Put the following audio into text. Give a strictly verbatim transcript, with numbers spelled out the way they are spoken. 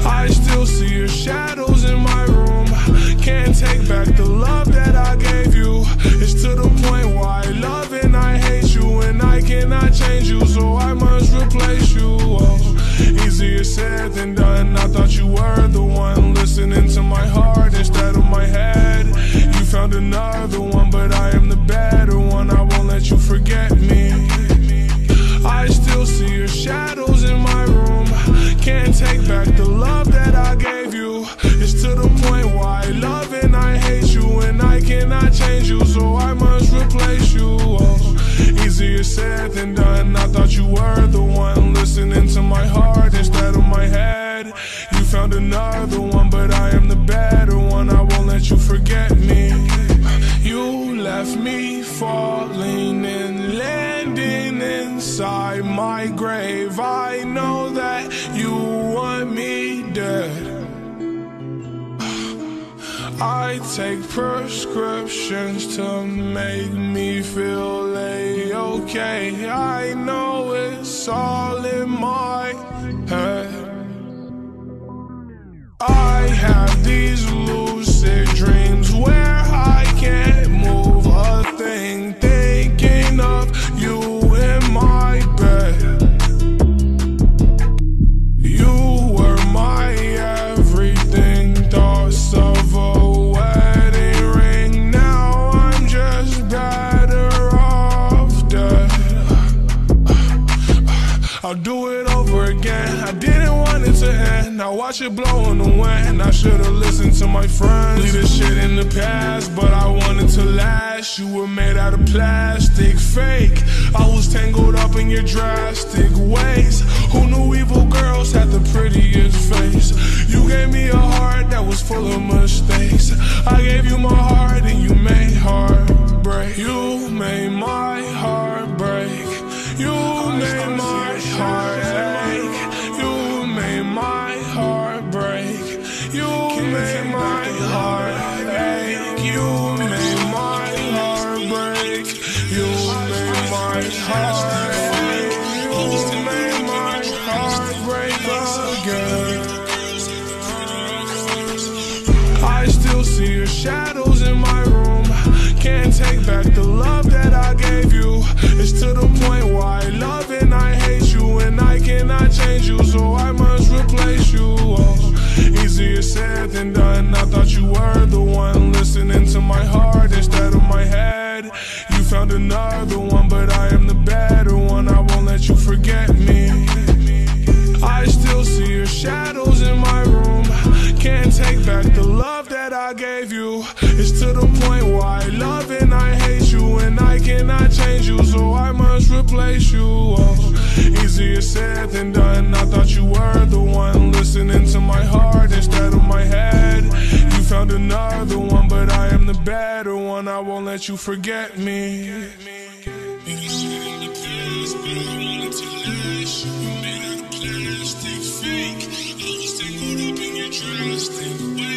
I still see your shadows in my room. Can't take back the love that I gave you. It's to the point where I love and I hate you, and I cannot change you, so I must replace you. Oh, easier said than done. I thought you were the one, listening to my heart instead of my head. You found another one, but I am the better one. I won't let you forget me. I still see your shadows in my room. Can't take back the love that I gave you. It's to the point where I love and I hate you, and I cannot change you, so I must replace you. Oh, easier said than done. I thought you were the one, listening to my heart instead of my head. You found another one, but I am the better one. I won't let you forget me. You left me falling and landing inside my grave. I know that you want me dead. I take prescriptions to make me feel A-okay. I know it's all in my head. I have these lucid dreams where I can't move a thing, thinking of you in my bed. You were my everything, thoughts of a wedding ring. Now I'm just better off dead. I'll do it over again. I didn't want it to end. Now watch it blow in the wind. I should've listened to my friends. Leave this shit in the past, but I wanted to last. You were made out of plastic, fake. I was tangled up in your drastic ways. Who knew evil girls had the prettiest face? You gave me a heart that was full of mistakes. I gave you my heart and you made heartbreak. You made my heart break. You made my heart ache. You made my heart break. You made my heart ache. You made my heart break. You made my heart ache. You made my heart break again. I still see your shadows in my room. Can't take back the love that I gave you. It's to the point where I love and I hate you, and I cannot change you, so I must replace you. Oh, easier said than done. I thought you were the one, listening to my heart instead of my head. You found another one, but I am the better one. I won't let you forget me. I still see your shadows in my room. Can't take back the love that I gave you. It's to the point where I love and I hate you, and I cannot change you, so I must replace you. Oh, easier said than done. I thought you were the one, listening to my heart instead of my head. You found another one, but I am the better one. I won't let you forget me. Fake. I was tangled up in your drastic way.